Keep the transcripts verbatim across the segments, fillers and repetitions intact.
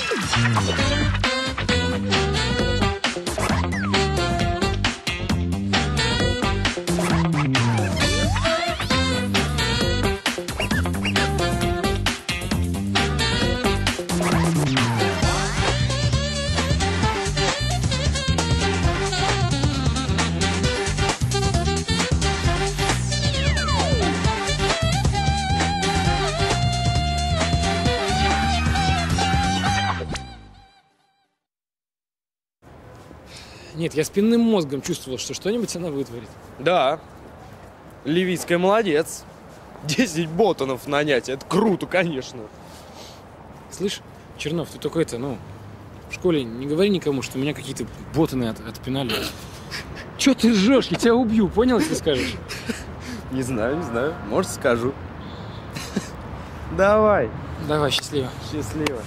Нет, я спинным мозгом чувствовал, что что-нибудь она вытворит. Да. Левицкая молодец. Десять ботанов нанять. Это круто, конечно. Слышь, Чернов, ты только это, ну, в школе не говори никому, что меня какие-то ботаны от, отпинали. Че ты ржешь? Я тебя убью, понял, если скажешь? Не знаю, не знаю. Может, скажу. Давай. Давай, счастливо. Счастливо.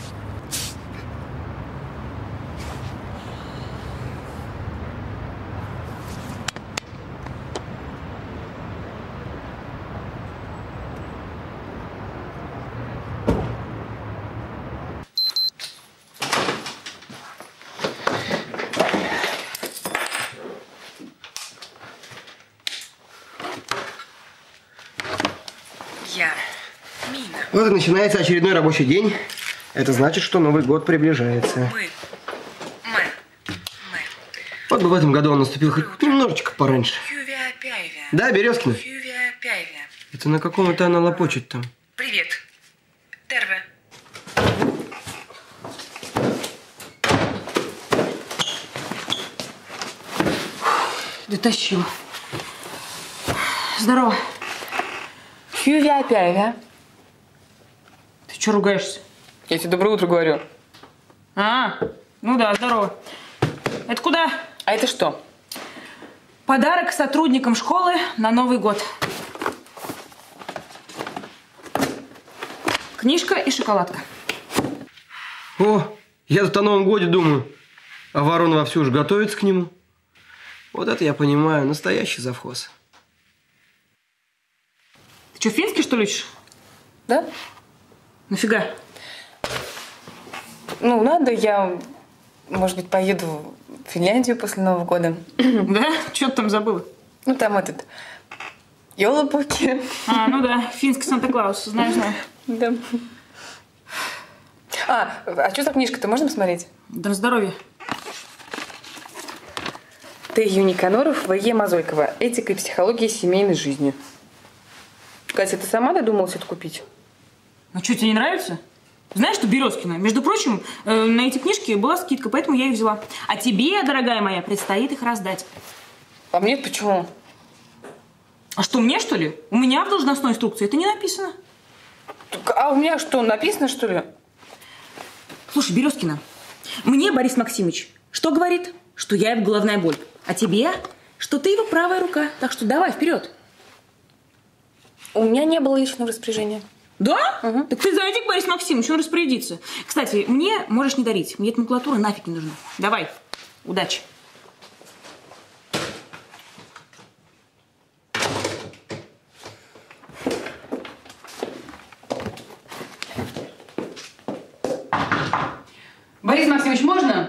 Я. Мина. Вот и начинается очередной рабочий день. Это значит, что Новый год приближается. Мы. Мы. Мы. Вот бы в этом году он наступил хоть немножечко пораньше. Да, Березкина? Это на каком это она лопочет там? Привет. Терве. Дотащила. Здорово. Ты что ругаешься? Я тебе доброе утро говорю. А, ну да, здорово. Это куда? А это что? Подарок сотрудникам школы на Новый год. Книжка и шоколадка. О, я тут о Новом годе думаю. А ворона вовсю уж готовится к нему. Вот это я понимаю, настоящий завхоз. Ты что, финский, что ли, учишь? Да? Нафига? Ну, надо, я, может быть, поеду в Финляндию после Нового года. Да? Что ты там забыла? Ну, там этот... Ёлопуки. А, ну да, финский Санта-Клаус, знаю, знаю. Да. А, а что за книжка-то? Можно посмотреть? Да на здоровье. Т. Юниканоров, В. Е. Мозойкова. Этика и психология семейной жизни. Катя, ты сама додумалась это купить? А что, тебе не нравится? Знаешь, что Березкина? Между прочим, э, на эти книжки была скидка, поэтому я их взяла. А тебе, дорогая моя, предстоит их раздать. А мне почему? А что, мне, что ли? У меня в должностной инструкции это не написано. Так, а у меня что, написано, что ли? Слушай, Березкина, мне Борис Максимович что говорит? Что я его головная боль. А тебе, что ты его правая рука. Так что давай, вперед. У меня не было личного распоряжения. Да? Угу. Так ты зайди к Борису Максимовичу, он распорядится. Кстати, мне можешь не дарить. Мне эта макулатура нафиг не нужна. Давай, удачи. Борис Максимович, можно?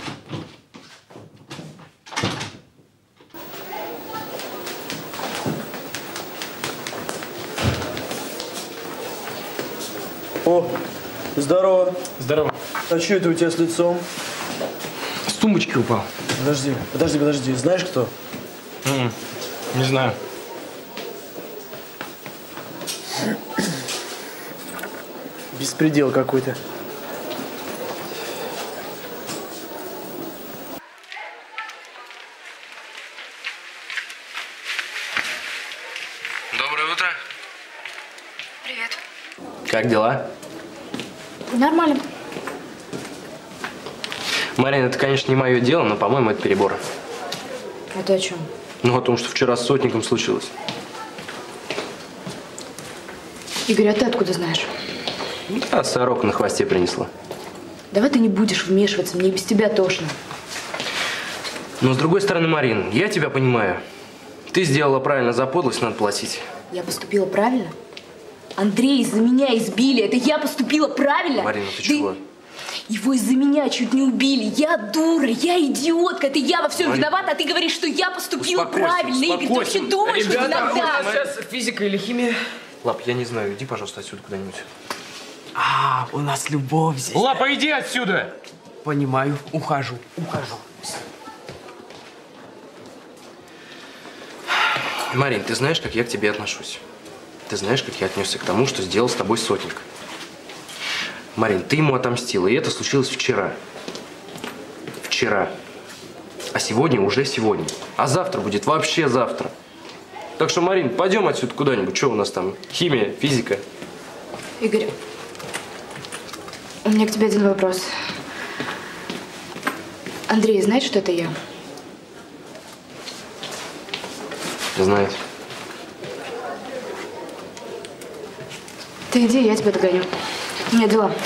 О, здорово. Здорово. А что это у тебя с лицом? С тумбочки упал. Подожди, подожди, подожди. Знаешь кто? М-м, не знаю. Беспредел какой-то. Доброе утро. Привет. Как дела? Нормально. Марина, это, конечно, не мое дело, но, по-моему, это перебор. А ты о чем? Ну, о том, что вчера с сотником случилось. Игорь, а ты откуда знаешь? А сорока на хвосте принесла. Давай ты не будешь вмешиваться, мне и без тебя тошно. Но, с другой стороны, Марин, я тебя понимаю. Ты сделала правильно, за подлость надо платить. Я поступила правильно? Андрей, из-за меня избили. Это я поступила правильно? Марина, ты да чего? И... Его из-за меня чуть не убили. Я дура, я идиотка. Это я во всем Марин, виновата, а ты говоришь, что я поступила успокойся, правильно. Игорь, ты вообще думаешь, что Ребята, иногда... у нас сейчас физика или химия? Лап, я не знаю, иди, пожалуйста, отсюда куда-нибудь. А, у нас любовь здесь. Лапа, иди отсюда! Понимаю, ухожу, ухожу. Марин, ты знаешь, как я к тебе отношусь? Ты знаешь, как я отнесся к тому, что сделал с тобой Сотник? Марин, ты ему отомстила, и это случилось вчера. Вчера. А сегодня уже сегодня. А завтра будет вообще завтра. Так что, Марин, пойдем отсюда куда-нибудь. Что у нас там? Химия, физика. Игорь, у меня к тебе один вопрос. Андрей знает, что это я? Знает. Ты иди, я тебя догоню. У меня дела.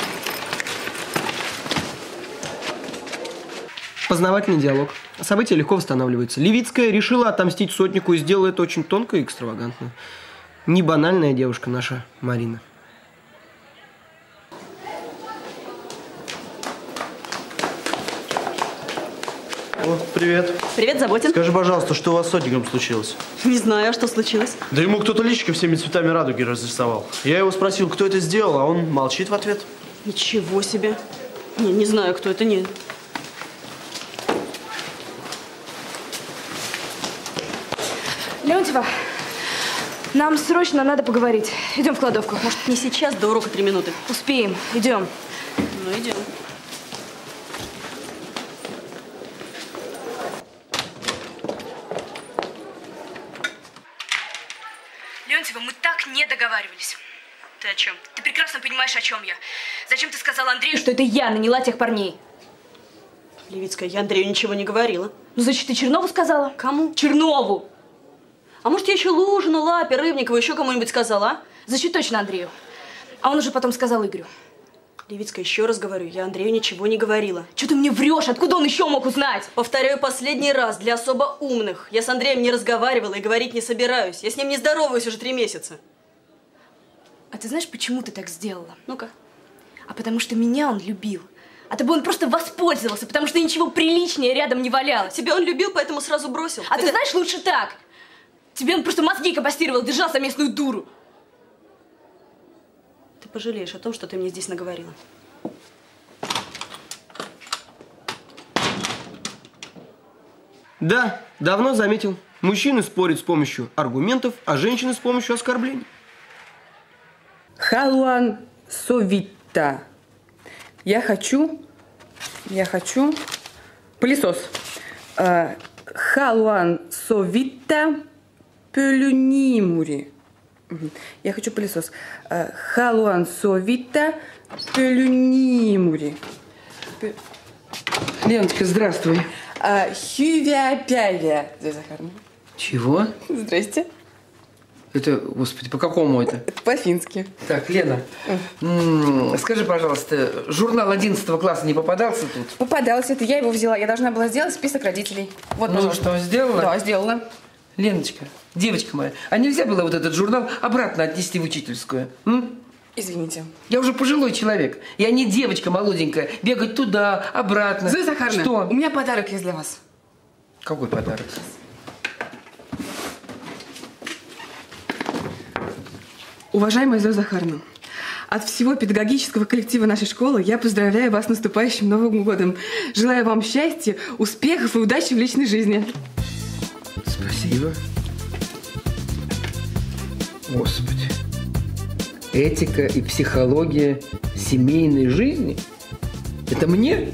Познавательный диалог. События легко восстанавливаются. Левицкая решила отомстить Сотнику и сделала это очень тонко и экстравагантно. Не банальная девушка наша Марина. О, привет. Привет, Заботин. Скажи, пожалуйста, что у вас с Сотником случилось? Не знаю, а что случилось. Да ему кто-то личико всеми цветами радуги разрисовал. Я его спросил, кто это сделал, а он молчит в ответ. Ничего себе. Не, не знаю, кто это, не. Леонтьева, нам срочно надо поговорить. Идем в кладовку. Может, не сейчас, до урока три минуты. Успеем. Идем. Ну, идем. Леонтьева, мы так не договаривались. Ты о чем? Ты прекрасно понимаешь, о чем я. Зачем ты сказала Андрею, что это я наняла тех парней? Левицкая, я Андрею ничего не говорила. Ну, значит, ты Чернову сказала? Кому? Чернову! А может, я еще Лужину, Лапе, Рыбникову, еще кому-нибудь сказала, а? Значит, точно Андрею. А он уже потом сказал Игорю. Левицкая, еще раз говорю, я Андрею ничего не говорила. Что ты мне врешь? Откуда он еще мог узнать? Повторяю последний раз, для особо умных. Я с Андреем не разговаривала и говорить не собираюсь. Я с ним не здороваюсь уже три месяца. А ты знаешь, почему ты так сделала? Ну-ка. А потому что меня он любил. А тобой он просто воспользовался, потому что ничего приличнее рядом не валялось. Тебя он любил, поэтому сразу бросил. А Это... ты знаешь, лучше так. Тебе он просто мозги компостировал, держал за местную дуру. Ты пожалеешь о том, что ты мне здесь наговорила. Да, давно заметил. Мужчины спорят с помощью аргументов, а женщины с помощью оскорблений. Халуан Совита. Я хочу, я хочу пылесос. Э, Халуан Совита Пелюнимури. Мгм. Я хочу пылесос. Э, Халуан Совита Пелюнимури. Пе- Леночка, здравствуй. А, Хювя-пявя. Зоя Захаровна. Чего? Здрасте. Это, господи, по какому это? Это по-фински. Так, Лена, м, скажи, пожалуйста, журнал одиннадцатого класса не попадался тут? Попадалось это, я его взяла. Я должна была сделать список родителей. Вот, Ну пожалуйста. что, сделала? Да, сделала. Леночка, девочка моя, а нельзя было вот этот журнал обратно отнести в учительскую? М? Извините. Я уже пожилой человек. Я не девочка молоденькая. Бегать туда, обратно. Зоя Захаровна, Что? у меня подарок есть для вас. Какой подарок? Уважаемая Зоя Захаровна, от всего педагогического коллектива нашей школы я поздравляю вас с наступающим Новым годом. Желаю вам счастья, успехов и удачи в личной жизни. Спасибо. Господи. Этика и психология семейной жизни? Это мне?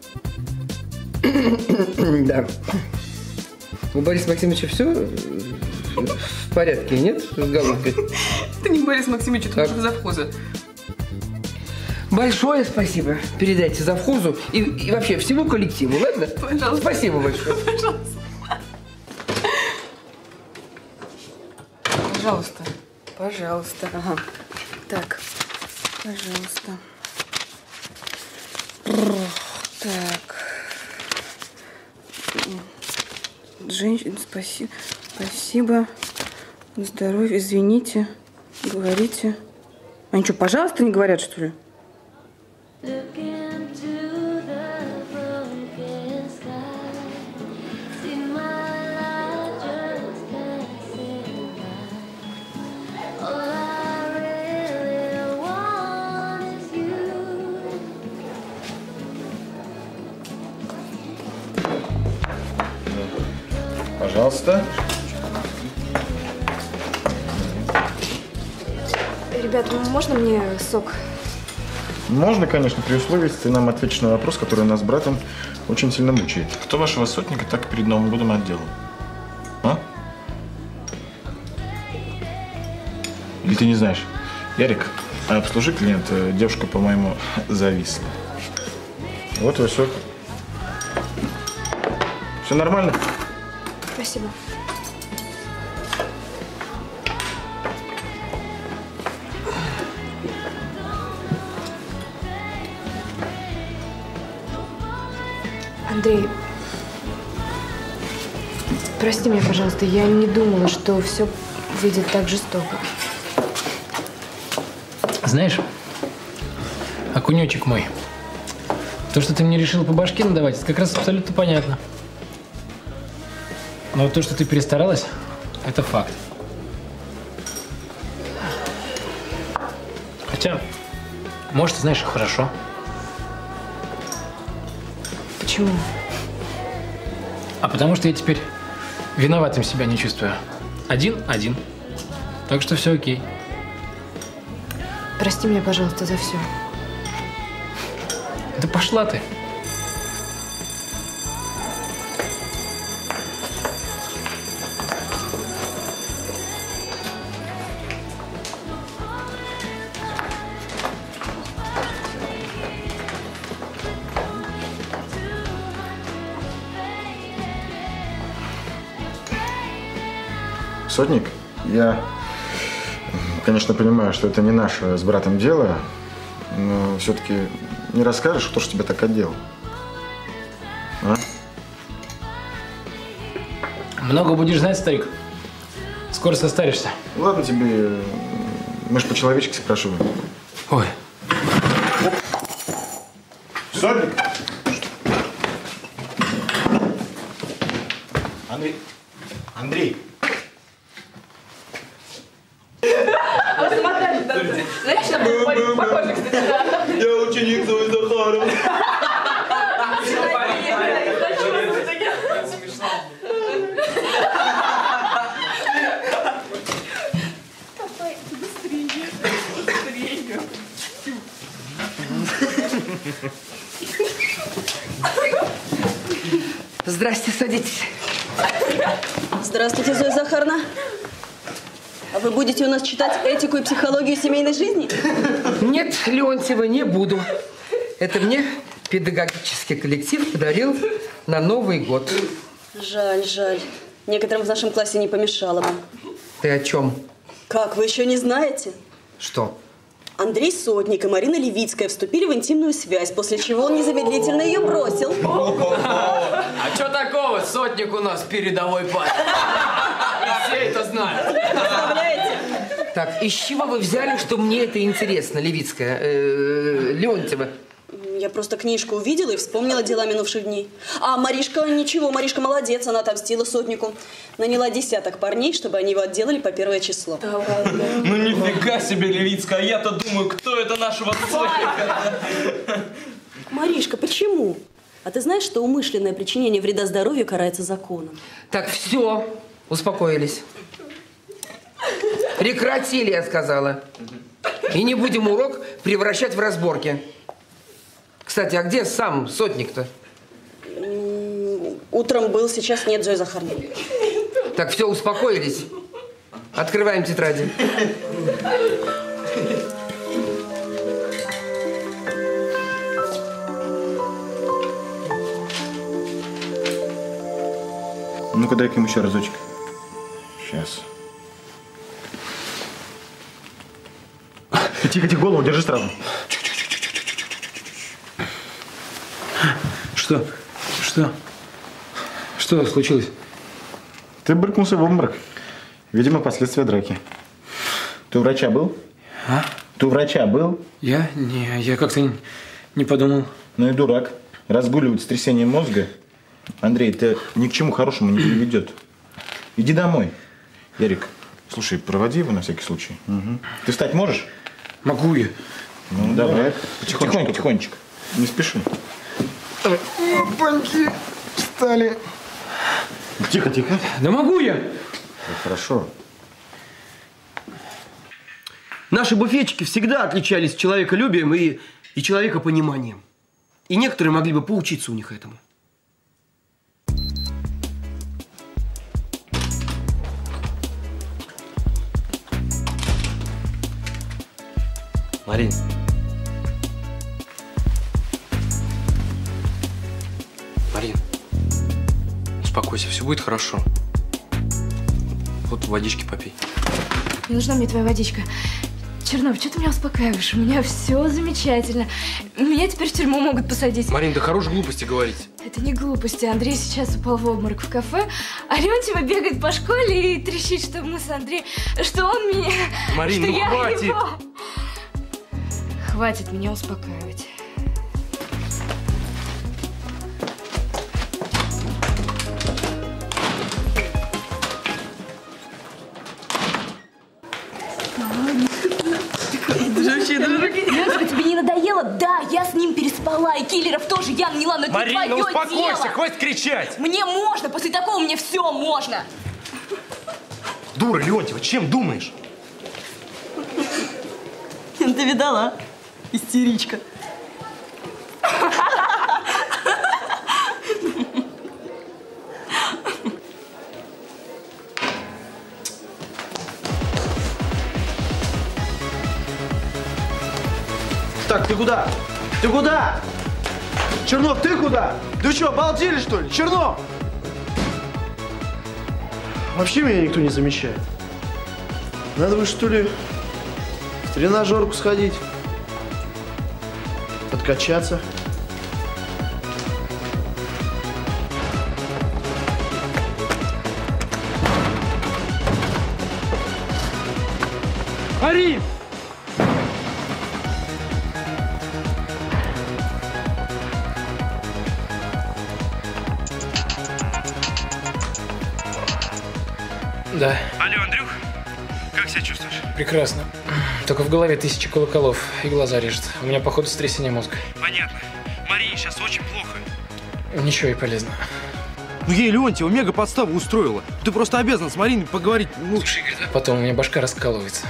Да. У Бориса Максимовича все в порядке, нет? С головкой? Это не Борис Максимович, это Так. наша завхоза. Большое спасибо передайте завхозу и, и вообще всему коллективу, ладно? Пожалуйста. Спасибо большое. Пожалуйста. Пожалуйста. Ага. Так. Пожалуйста. Так. Женщина, спасибо. Спасибо. Здоровье. Извините. Говорите. Они что, пожалуйста, не говорят, что ли? Пожалуйста. Ребят, можно мне сок? Можно, конечно, при условии, если ты нам ответишь на вопрос, который нас с братом очень сильно мучает. Кто вашего сотника так перед Новым годом отделал? А? Или ты не знаешь? Ярик, обслужи клиента, девушка, по-моему, зависла. Вот твой сок. Все нормально? Спасибо. Андрей, прости меня, пожалуйста, я не думала, что все выйдет так жестоко. Знаешь, окунечек мой, то, что ты мне решила по башке надавать, это как раз абсолютно понятно. Но вот то, что ты перестаралась, это факт. Хотя, может, знаешь, и хорошо. Почему? А потому что я теперь виноватым себя не чувствую. Один-один. Так что все окей. Прости меня, пожалуйста, за все. Да пошла ты. Сотник, я, конечно, понимаю, что это не наше с братом дело, но все-таки не расскажешь, кто же тебя так отделал? А? Много будешь знать, старик. Скоро состаришься. Ладно тебе, мы ж по-человечески спрашиваем. Ой. Сотник! Андрей! Андрей! А вы смотрели, да? Знаешь, я был похож, кстати, да. Я ученик Зои Захаровны. Здрасте, садитесь. Здравствуйте, Зоя Захаровна. А вы будете у нас читать этику и психологию семейной жизни? Нет, Леонтьева, не буду. Это мне педагогический коллектив подарил на Новый год. Жаль, жаль. Некоторым в нашем классе не помешало бы. Ты о чем? Как, вы еще не знаете? Что? Андрей Сотник и Марина Левицкая вступили в интимную связь, после чего он незамедлительно ее бросил. А что такого? Сотник у нас передовой парень. Все это знают. Представляете? Так, из чего вы взяли, что мне это интересно, Левицкая, э, Леонтьева? Я просто книжку увидела и вспомнила дела минувших дней. А Маришка ничего, Маришка молодец, она отомстила Сотнику. Наняла десяток парней, чтобы они его отделали по первое число. Да ладно. Ну нифига себе, Левицкая, а я-то думаю, кто это нашего Сотника? Маришка, почему? А ты знаешь, что умышленное причинение вреда здоровью карается законом? Так, все, успокоились. Прекратили, я сказала. И не будем урок превращать в разборки. Кстати, а где сам Сотник-то? Утром был, сейчас нет, Зоя Захаровна. Так, все, успокоились. Открываем тетради. Ну-ка, дай-ка ему еще разочек. Сейчас. Тихо-тихо, голову держи сразу. Что? Что? Что случилось? Ты брыкнулся в обморок. Видимо, последствия драки. Ты у врача был? А? Ты у врача был? Я? Не, я как-то не, не подумал. Ну и дурак. Разгуливать с трясением мозга. Андрей, это ни к чему хорошему не приведет. Иди домой. Ярик, слушай, проводи его на всякий случай. Угу. Ты встать можешь? Могу я. Ну, ну давай. давай. Потихонечку, потихонечку. Не спеши. Опаньки, встали. Тихо, тихо. Да могу я. Да хорошо. Наши буфетчики всегда отличались человеколюбием и, и человекопониманием. И некоторые могли бы поучиться у них этому. Марин. Марин. Успокойся, все будет хорошо. Вот водички попей. Не нужна мне твоя водичка. Чернов, что ты меня успокаиваешь? У меня все замечательно. Меня теперь в тюрьму могут посадить. Марин, да хорош глупости говорить. Это не глупости. Андрей сейчас упал в обморок в кафе, а Леонтьева бегает по школе и трещит, что мы с Андреем... Что он меня... Марин, что ну я хватит! Его... Хватит меня успокаивать. Лёшка, тебе не надоело? Да, я с ним переспала, и киллеров тоже я наняла, но это не твое Марина, успокойся, дело. хватит кричать! Мне можно, после такого мне все можно. Дура, Леонтьева, чем думаешь? Ты видала? Истеричка. Так, ты куда? Ты куда? Чернов, ты куда? Ты что, обалдели, что ли? Чернов! Вообще меня никто не замечает. Надо бы, что ли, в тренажерку сходить, подкачаться. Марин! Да. Алло, Андрюх, как себя чувствуешь? Прекрасно. Только в голове тысячи колоколов и глаза режет. У меня, походу, сотрясение мозга. Понятно. Марии сейчас очень плохо. Ничего и полезно. Ну ей Леонтьева мега подставу устроила. Ты просто обязан с Мариной поговорить. Ну... Слушай, Игорь, да? Потом у меня башка раскалывается.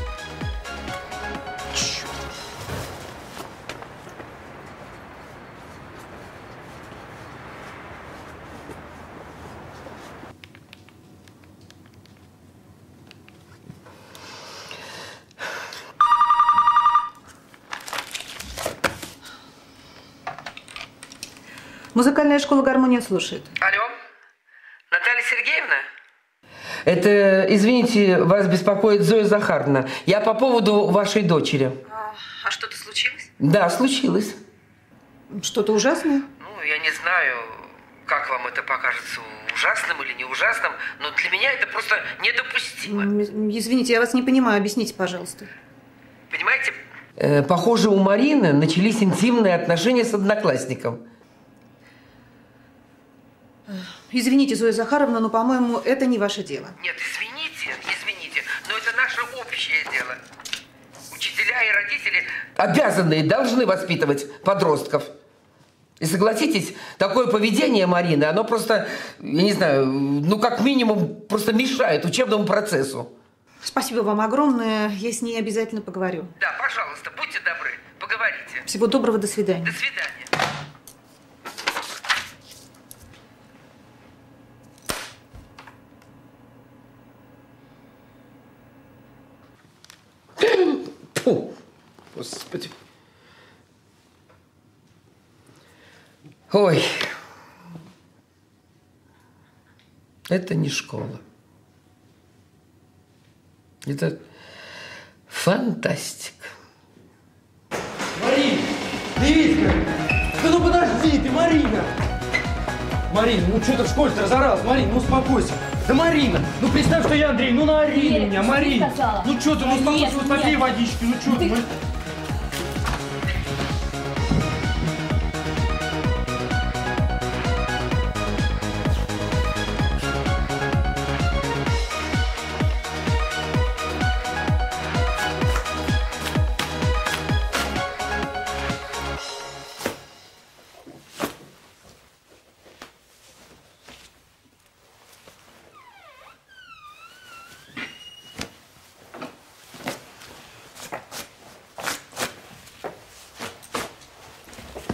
Музыкальная школа «Гармония» слушает. Алло, Наталья Сергеевна? Это, извините, вас беспокоит Зоя Захаровна. Я по поводу вашей дочери. А, а что-то случилось? Да, случилось. Что-то ужасное? Ну, я не знаю, как вам это покажется, ужасным или не ужасным, но для меня это просто недопустимо. Извините, я вас не понимаю. Объясните, пожалуйста. Понимаете? Э, похоже, у Марины начались интимные отношения с одноклассником. Извините, Зоя Захаровна, но, по-моему, это не ваше дело. Нет, извините, извините, но это наше общее дело. Учителя и родители обязаны и должны воспитывать подростков. И согласитесь, такое поведение Марины, оно просто, я не знаю, ну как минимум просто мешает учебному процессу. Спасибо вам огромное, я с ней обязательно поговорю. Да, пожалуйста, будьте добры, поговорите. Всего доброго, до свидания. До свидания. Фу, Господи. Ой, это не школа. Это фантастика. Марина! Лизка! Да ну подожди ты, Марина! Марина, ну что ты в школе-то разоралась? Марина, ну успокойся. Да Марина, ну представь, что я Андрей, ну на арене меня, Марина. Ну что ты, ну успокойся, вот попей водички, ну что ты.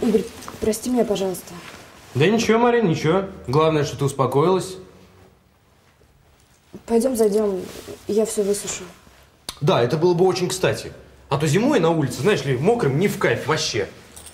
Игорь, прости меня, пожалуйста. Да ничего, Марин, ничего. Главное, что ты успокоилась. Пойдем зайдем, я все высушу. Да, это было бы очень кстати. А то зимой на улице, знаешь ли, мокрым не в кайф вообще.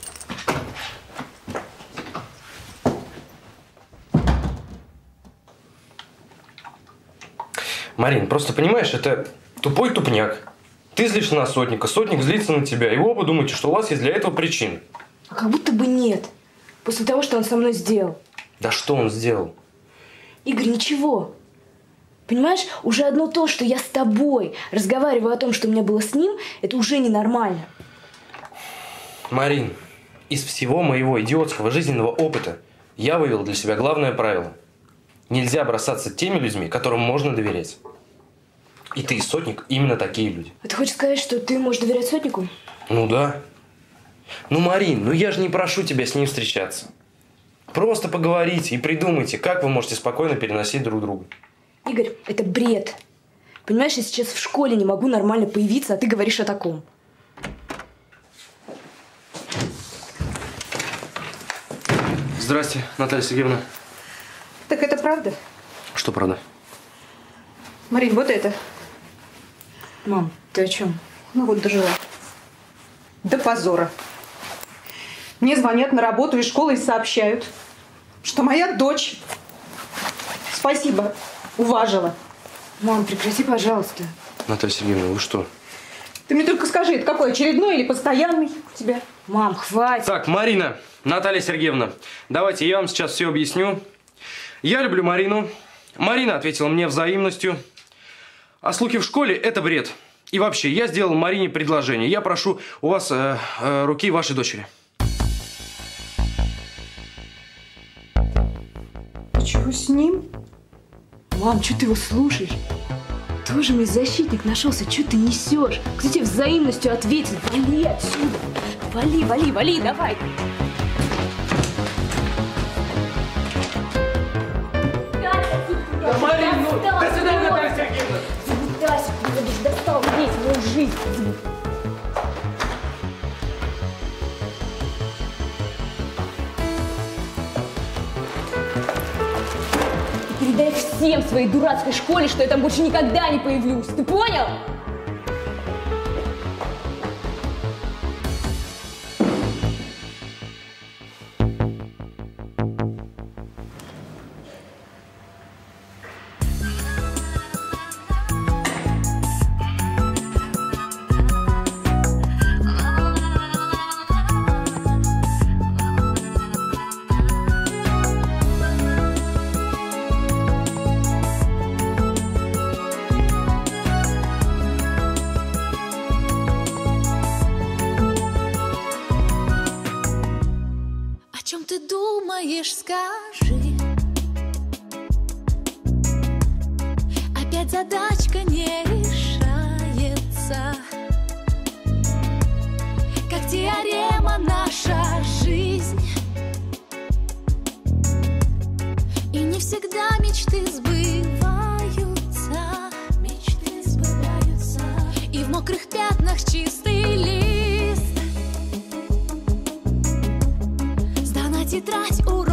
Марин, просто понимаешь, это тупой тупняк. Ты злишься на Сотника, Сотник злится на тебя, и вы оба думаете, что у вас есть для этого причины. А как будто бы нет. После того, что он со мной сделал. Да что он сделал? Игорь, ничего. Понимаешь, уже одно то, что я с тобой разговариваю о том, что у меня было с ним, это уже ненормально. Марин, из всего моего идиотского жизненного опыта я вывел для себя главное правило. Нельзя бросаться теми людьми, которым можно доверять. И ты, и Сотник, именно такие люди. А ты хочешь сказать, что ты можешь доверять Сотнику? Ну да. Ну, Марин, ну я же не прошу тебя с ним встречаться. Просто поговорите и придумайте, как вы можете спокойно переносить друг друга. Игорь, это бред. Понимаешь, я сейчас в школе не могу нормально появиться, а ты говоришь о таком. Здрасте, Наталья Сергеевна. Так это правда? Что правда? Марин, вот это. Мам, ты о чем? Ну вот дожила. До позора. Мне звонят на работу из школы и сообщают, что моя дочь, спасибо, уважила. Мам, прекрати, пожалуйста. Наталья Сергеевна, вы что? Ты мне только скажи, это какой, очередной или постоянный у тебя? Мам, хватит. Так, Марина, Наталья Сергеевна, давайте я вам сейчас все объясню. Я люблю Марину. Марина ответила мне взаимностью. А слухи в школе – это бред. И вообще, я сделал Марине предложение. Я прошу у вас э, э, руки вашей дочери. Ты чего с ним? Мам, что ты его слушаешь? Тоже мне защитник нашелся. Что ты несешь? Кто тебе взаимностью ответит? Вали отсюда. Вали, вали, вали, давай. Да, Марин, ну, до свидания, Наталья Сергеевна. Дасик, ты будешь достал весь мою жизнь. И передай всем в своей дурацкой школе, что я там больше никогда не появлюсь. Ты понял? Скажи, опять задачка не решается, как теорема наша жизнь, и не всегда мечты сбываются, мечты сбываются, и в мокрых пятнах чистый лист, сдана тетрадь, ура.